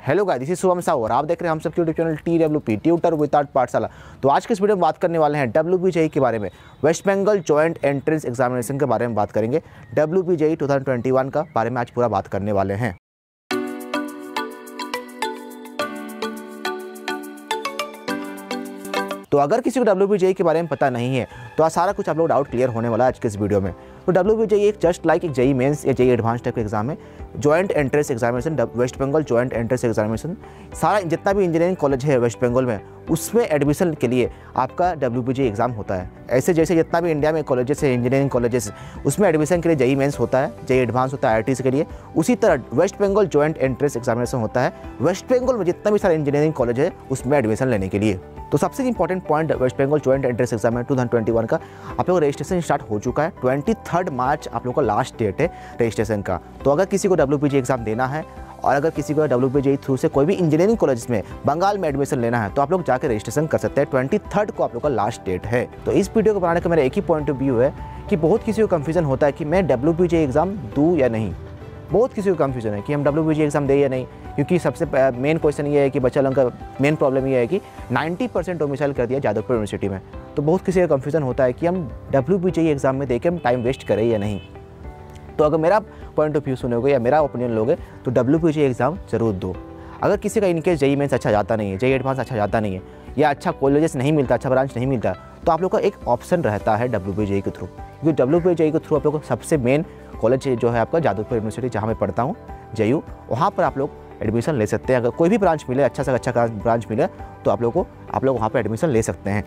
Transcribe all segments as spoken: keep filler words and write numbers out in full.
Hello guys, this is Shubham Sahu और आप देख रहे हैं हम सबके YouTube channel T W P tutor without Pathshala. तो आज के इस वीडियो में बात करने वाले हैं डब्ल्यू पी जे ई के बारे में। West Bengal joint entrance examination के बारे में बात करेंगे। डब्ल्यू पी जे ई दो हज़ार इक्कीस का बारे में आज पूरा बात करने वाले हैं। तो अगर किसी को डब्ल्यू पी जे ई के बारे में पता नहीं है तो आज सारा कुछ आप लोग डाउट क्लियर होने वाला है आज के इस वीडियो में। तो डब्ल्यू पी जे ई एक जस्ट लाइक एक जेई मेंस या जेई एडवांस टाइप का एग्जाम है। Joint entrance examination, West Bengal joint entrance examination, सारा जितना भी इंजीनियरिंग कॉलेज है वेस्ट बंगाल में उसमें एडमिशन के लिए आपका W P J E exam होता है। ऐसे जैसे जितना भी इंडिया में कॉलेजेस है इंजीनियरिंग कॉलेजेस, उसमें एडमिशन के लिए जेई मेंस होता है, जेई एडवांस होता है आई आई टी के लिए, उसी तरह West Bengal joint entrance examination होता है वेस्ट बंगाल में जितना भी सारे इंजीनियरिंग कॉलेज है उसमें एडमिशन लेने के लिए। तो सबसे important point West Bengal joint entrance exam है दो हज़ार इक्कीस का, आप लोग का रजिस्ट्रेशन स्टार्ट हो चुका है। तेईस मार्च आप लोग का लास्ट डेट है रजिस्ट्रेशन का। तो अगर किसी को W P J E exam देना है और अगर किसी को W P J E through से कोई भी इंजीनियरिंग कॉलेज में बंगाल में एडमिशन लेना है तो आप लोग जाकर रजिस्ट्रेशन कर सकते हैं। तेईस को आप लोग का लास्ट डेट है। तो इस वीडियो को बनाने का मेरा एक ही पॉइंट ऑफ व्यू है कि बहुत किसी को कन्फ्यूजन होता है कि मैं W P J E exam दूँ या नहीं। बहुत किसी को कन्फ्यूजन है कि हम W P J E exam दें या नहीं, क्योंकि सबसे मेन क्वेश्चन ये है कि बच्चा लोगों का मेन प्रॉब्लम ये है कि नब्बे परसेंट डोमिसाइल कर दिया जादवपुर यूनिवर्सिटी में। तो बहुत किसी का कन्फ्यूजन होता है कि हम W P J E exam में देके हम टाइम वेस्ट करें या नहीं। तो अगर मेरा पॉइंट ऑफ व्यू सुनोगे या मेरा ओपिनियन लोगे तो W P J E exam जरूर दो। अगर किसी का इनकेस जेई मेंस अच्छा जाता नहीं है, जेई एडवांस अच्छा जाता नहीं है या अच्छा कॉलेजेस नहीं मिलता, अच्छा ब्रांच नहीं मिलता, तो आप लोग का एक ऑप्शन रहता है डब्ल्यू पी जे ई के थ्रू। क्योंकि डब्ल्यू पी जे ई के थ्रू आप लोग को सबसे मेन कॉलेज जो है आपका जादवपुर यूनिवर्सिटी जहाँ मैं पढ़ता हूँ जेयू, वहाँ पर आप लोग एडमिशन ले सकते हैं। अगर कोई भी ब्रांच मिले, अच्छा से अच्छा ब्रांच मिले तो आप लोग को आप लोग वहाँ पर एडमिशन ले सकते हैं।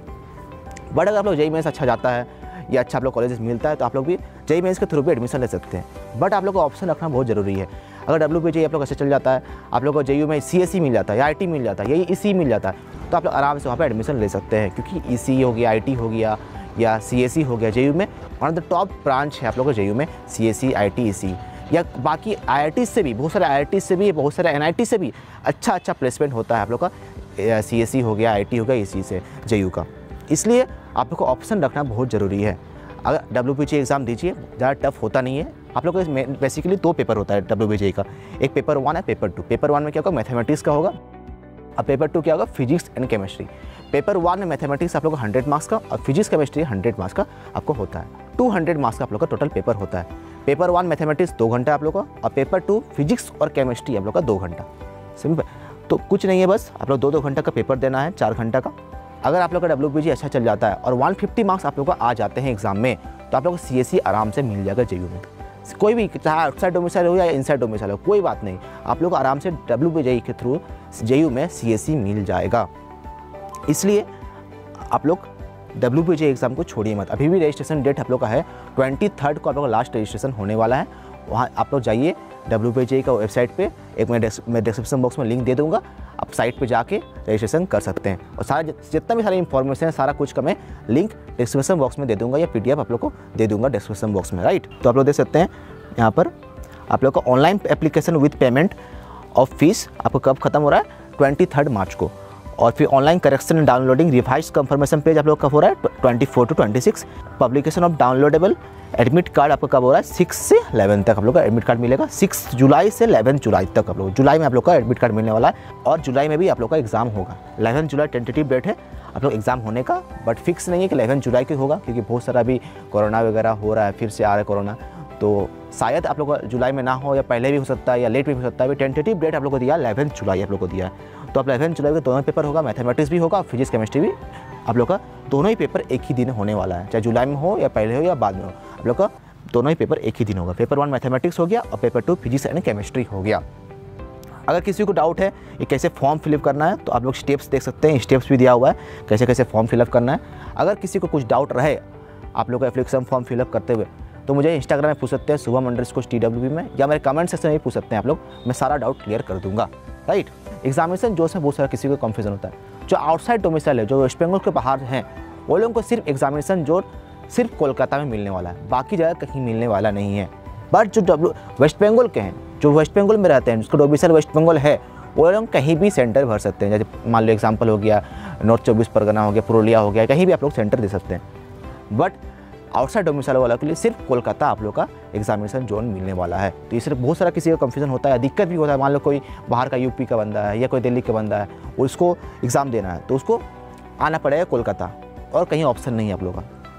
बट अगर आप लोग जेई मेंस अच्छा जाता है या अच्छा आप लोग कॉलेजेस मिलता है तो आप लोग भी जेई मेंस के थ्रू भी एडमिशन ले सकते हैं। बट आप लोग को ऑप्शन रखना बहुत ज़रूरी है। अगर डब्ल्यू पी जे ई आप लोग अच्छा चल जाता है, आप लोग को जेयू में सी एस ई मिल जाता है या आई आई टी मिल जाता है या ई सी मिल जाता है, तो आप लोग आराम से वहाँ पर एडमिशन ले सकते हैं। क्योंकि ई सी हो गया, आई आई टी हो गया या सी एस ई हो गया, जेयू में one of the top branch है आप लोग को जेयू में C S E, I I T, ई सी या बाकी आई आई टी से भी, बहुत सारे आई आई टी से भी, बहुत सारे एन आई टी से भी अच्छा अच्छा प्लेसमेंट होता है आप लोग का। सी एस ई हो गया, आई आई टी हो गया, ई सी से जेयू का। इसलिए आप लोग को ऑप्शन रखना बहुत ज़रूरी है। अगर W P J E exam दीजिए, ज़्यादा टफ होता नहीं है। आप लोग को बेसिकली दो पेपर होता है डब्ल्यू पी जे ई का, एक पेपर वन है, पेपर टू। पेपर वन में क्या होगा, मैथमेटिक्स का होगा, और पेपर टू क्या होगा, physics and chemistry. Paper one में मैथमेटिक्स आप लोग को हंड्रेड मार्क्स का और फिजिक्स केमिस्ट्री हंड्रेड मार्क्स का आपको होता है। टू हंड्रेड मार्क्स का आप लोग का टोटल पेपर होता है। पेपर वन मैथमेटिक्स दो घंटा आप लोग का और पेपर टू फिजिक्स और केमिस्ट्री आप लोग का दो घंटा। सिंपल, तो कुछ नहीं है, बस आप लोग दो दो घंटा का पेपर देना है, चार घंटा का। अगर आप लोग का डब्ल्यू पी जे ई अच्छा चल जाता है और एक सौ पचास मार्क्स आप लोग का आ जाते हैं एग्जाम में, तो आप लोग को सी एस ई आराम से मिल जाएगा जेयू में। कोई भी, चाहे आउटसाइड डोमिसाइल हो या इनसाइड डोमिसाइल हो, कोई बात नहीं, आप लोग को आराम से डब्ल्यू पी जे ई के थ्रू जेयू में सी एस ई मिल जाएगा। इसलिए आप लोग W P J E exam को छोड़िए मत। अभी भी रजिस्ट्रेशन डेट आप लोग का है तेईस को, आप लोग का लास्ट रजिस्ट्रेशन होने वाला है। वहाँ आप लोग जाइए डब्ल्यू पी जे ई का वेबसाइट पे, एक मैं मैं डिस्क्रिप्शन बॉक्स में लिंक दे दूँगा, आप साइट पे जाके रजिस्ट्रेशन कर सकते हैं। और सारा जितना भी सारी इन्फॉर्मेशन है, सारा कुछ का मैं लिंक डिस्क्रिप्शन बॉक्स में दे दूँगा या पी डी एफ आप लोग को दे दूँगा डिस्क्रिप्शन बॉक्स में, राइट। तो आप लोग देख सकते हैं यहाँ पर आप लोग का online application with payment of fees आपको कब खत्म हो रहा है, तेईस मार्च को। और फिर online correction and downloading revise confirmation page आप लोग कब हो रहा है, चौबीस टू छब्बीस। Publication of downloadable admit card आपको कब हो रहा है, सिक्स से ग्यारह तक आप लोग का एडमिट कार्ड मिलेगा। सिक्स जुलाई से ग्यारह जुलाई तक आप लोग, जुलाई में आप लोग का एडमिट कार्ड मिलने वाला है। और जुलाई में भी आप लोग का एग्जाम होगा। ग्यारह जुलाई टेंटेटिव डेट है आप लोग एग्जाम होने का, बट फिक्स नहीं है कि ग्यारह जुलाई के होगा, क्योंकि बहुत सारा अभी कोरोना वगैरह हो रहा है, फिर से आ रहा है कोरोना, तो शायद आप लोग का जुलाई में ना हो या पहले भी हो सकता है या लेट भी हो सकता है। टेंटेटिव डेट आप लोग को दिया ग्यारह जुलाई आप लोग को दिया है। तो आप ग्यारह जुलाई के दोनों पेपर होगा, मैथमेटिक्स भी होगा, फिजिक्स केमिस्ट्री भी आप लोग का दोनों ही पेपर एक ही दिन होने वाला है, चाहे जुलाई में हो या पहले हो या बाद में हो, आप लोग का दोनों ही पेपर एक ही दिन होगा। पेपर वन मैथमेटिक्स हो गया और paper two physics and chemistry हो गया। अगर किसी को डाउट है ये कैसे फॉर्म फिलअप करना है तो आप लोग स्टेप्स देख सकते हैं, स्टेप्स भी दिया हुआ है कैसे कैसे फॉर्म फिलअप करना है। अगर किसी को कुछ डाउट रहे आप लोग का एप्लीकेशन फॉर्म फिलअप करते हुए तो मुझे इंस्टाग्राम में पूछ सकते हैं, Shubham underscore T W P में, या मेरे कमेंट सेक्शन में भी पूछ सकते हैं आप लोग, मैं सारा डाउट क्लियर कर दूंगा, राइट। एग्जामिनेशन जो है बहुत सारा किसी को कन्फ्यूजन होता है। जो आउटसाइड डोमिसाइल है, जो वेस्ट बंगाल के बाहर हैं, वो लोगों को सिर्फ एग्जामिनेशन जो सिर्फ कोलकाता में मिलने वाला है, बाकी जगह कहीं मिलने वाला नहीं है। बट जो डब्ल्यू वेस्ट बंगाल के हैं, जो वेस्ट बंगाल में रहते हैं, जिसको डोमिसाइल वेस्ट बंगाल है, वो लोग कहीं भी सेंटर भर सकते हैं। जैसे मान लो एग्जाम्पल हो गया नॉर्थ चौबीस परगना हो गया, पुरुलिया हो गया, कहीं भी आप लोग सेंटर दे सकते हैं। बट आउटसाइड डोमिसाइल वाला के लिए सिर्फ कोलकाता आप लोग का एग्जामिनेशन जोन मिलने वाला है। तो इससे बहुत सारा किसी का कंफ्यूजन होता है, दिक्कत भी होता है। मान लो कोई बाहर का यूपी का बंदा है या कोई दिल्ली का बंदा है, उसको एग्ज़ाम देना है तो उसको आना पड़ेगा कोलकाता, और कहीं ऑप्शन नहीं है आप लोग का।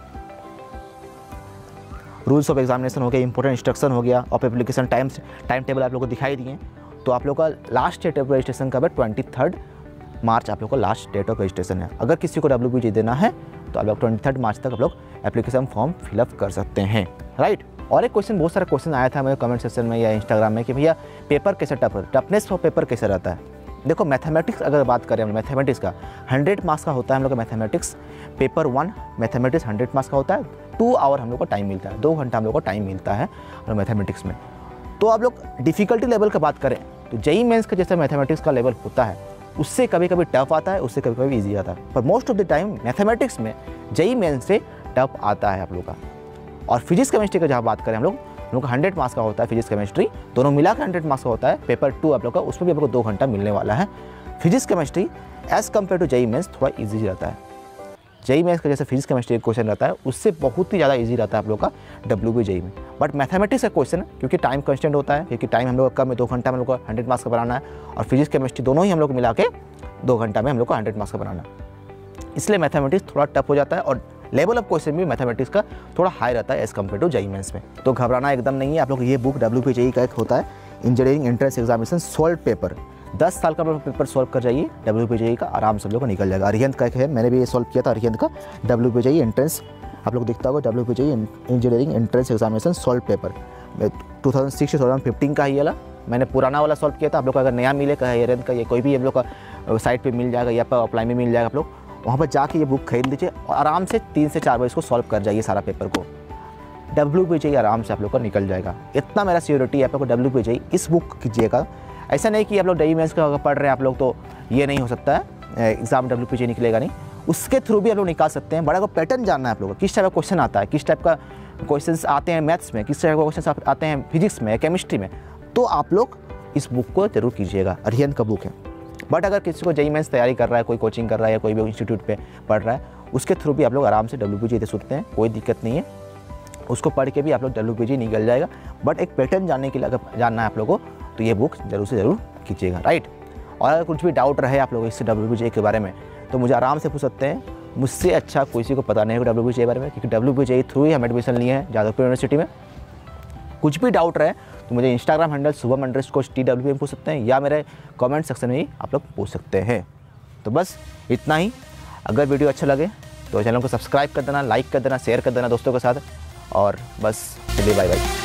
रूल्स ऑफ एग्जामिनेशन हो गया, इंपॉर्टेंट इंस्ट्रक्शन हो गया, of application times time table आप लोग को दिखाई दिए। तो आप लोग का लास्ट डेट ऑफ रजिस्ट्रेशन कब है? ट्वेंटी थर्ड मार्च आप लोग का लास्ट डेट ऑफ रजिस्ट्रेशन है। अगर किसी को डब्ल्यू बी जी देना है तो आप लोग ट्वेंटी थर्ड मार्च तक आप लोग एप्लीकेशन फॉर्म फिलअप कर सकते हैं, राइट। और एक क्वेश्चन, बहुत सारा क्वेश्चन आया था मेरे कमेंट सेक्शन में या इंस्टाग्राम में कि भैया पेपर कैसे टफ टफनेस ऑफ पेपर कैसे रहता है। देखो मैथमेटिक्स अगर बात करें हम मैथमेटिक्स का हंड्रेड मार्क्स का होता है हम लोग का mathematics paper one. Mathematics hundred marks का होता है, टू आवर हम लोग को टाइम मिलता है, दो घंटा हम लोग को टाइम मिलता है और मैथमेटिक्स में। तो आप लोग डिफ़िकल्टी लेवल का बात करें तो जेई मेंस का जैसे मैथमेटिक्स का लेवल होता है उससे कभी कभी टफ आता है, उससे कभी कभी ईजी आता है, पर most of the time mathematics में जेई मेंस से टफ आता है आप लोग का। और फिजिक्स केमिस्ट्री का जहाँ बात करें हम लोग हम लोग का हंड्रेड मार्क्स का होता है फिजिक्स केमिस्ट्री, दोनों मिलाकर हंड्रेड मार्क्स का होता है। पेपर टू आप लोग का, उसमें भी आप लोग को दो घंटा मिलने वाला है। Physics chemistry as compare to JEE Mains थोड़ा ईजी रहता है। जेई मेंस का जैसे फिजिक्स केमिस्ट्री क्वेश्चन रहता है उससे बहुत ही ज़्यादा ईजी रहता है आप लोग का डब्ल्यू बी जेई में। बट मैथमेटिक्स का क्वेश्चन क्योंकि टाइम कंस्टेंट होता है, क्योंकि टाइम हम लोग का कम है, दो घंटा में हम लोग को हंड्रेड मार्क्स का बनाना है, और फिजिक्स केमिस्ट्री दोनों ही हम लोग को मिला के दो घंटा में हम लोग को हंड्रेड मार्क्स का बनाना है, इसलिए मैथमेटिक्स थोड़ा टफ हो जाता है। और लेवल ऑफ क्वेश्चन भी मैथमेटिक्स का थोड़ा हाई रहता है as compare to JEE Mains में। तो घबराना एकदम नहीं है आप लोग। ये बुक डब्ल्यू बी जेई का एक होता है engineering entrance examination solve paper, दस साल का पेपर सॉल्व कर जाइए डब्ल्यू बी जेई का, आराम से हम लोग को निकल जाएगा। अरिहंत का एक है, मैंने भी ये सॉल्व किया था अरिहंत का डब्ल्यू बी जेई एंट्रेंस, आप लोग दिखता होगा W B JEE engineering entrance examination solve paper two thousand six two thousand fifteen का ही वाला मैंने पुराना वाला सॉल्व किया था। आप लोग को अगर नया मिले का है अरिहंत का, ये कोई भी हम लोग का साइट पर मिल जाएगा या पर ऑफलाइन में मिल जाएगा, आप लोग वहाँ पर जाके ये बुक खरीद लीजिए और आराम से तीन से चार बजे इसको सॉल्व कर जाइए सारा पेपर को। डब्ल्यू बी जेई आराम से आप लोग को निकल जाएगा, इतना मेरा सियोरिटी है आप लोग को। डब्ल्यू बी जेई इस बुक कीजिएगा, ऐसा नहीं कि आप लोग जेई मेंस का अगर पढ़ रहे हैं आप लोग तो ये नहीं हो सकता है एग्जाम डब्ल्यू बी जेई निकलेगा नहीं, उसके थ्रू भी आप लोग निकाल सकते हैं। बड़ा को पैटर्न जानना है आप लोग को, किस टाइप का क्वेश्चन आता है, किस टाइप का क्वेश्चन आते हैं मैथ्स में, किस टाइप का क्वेश्चन आते हैं फिजिक्स में, केमिस्ट्री में, तो आप लोग इस बुक को जरूर कीजिएगा। अरिहंत का बुक है। बट अगर किसी को जेई मेंस तैयारी कर रहा है, कोई कोचिंग कर रहा है या कोई भी इंस्टीट्यूट पे पढ़ रहा है, उसके थ्रू भी आप लोग आराम से डब्ल्यू बी जेई दे सकते हैं, कोई दिक्कत नहीं है। उसको पढ़ के भी आप लोग डब्ल्यू बी जेई निकल जाएगा। बट एक पैटर्न जानने के लिए अगर जानना है आप लोगों को तो ये बुक जरूर से ज़रूर कीजिएगा, राइट। और अगर कुछ भी डाउट रहे आप लोग इससे डब्ल्यू बी जेई के बारे में तो मुझे आराम से पूछ सकते हैं। मुझसे अच्छा किसी को पता नहीं होगा डब्ल्यू बी जेई के बारे में, क्योंकि डब्ल्यू बी जेई थ्रू ही हम एडमिशन लिए हैं जादवपुर यूनिवर्सिटी में। कुछ भी डाउट रहे तो मुझे Instagram handle Shubham underscore T W में पूछ सकते हैं या मेरे कमेंट सेक्शन में ही आप लोग पूछ सकते हैं। तो बस इतना ही। अगर वीडियो अच्छा लगे तो चैनल को सब्सक्राइब कर देना, लाइक कर देना, शेयर कर देना दोस्तों के साथ, और बस चलिए बाय बाय।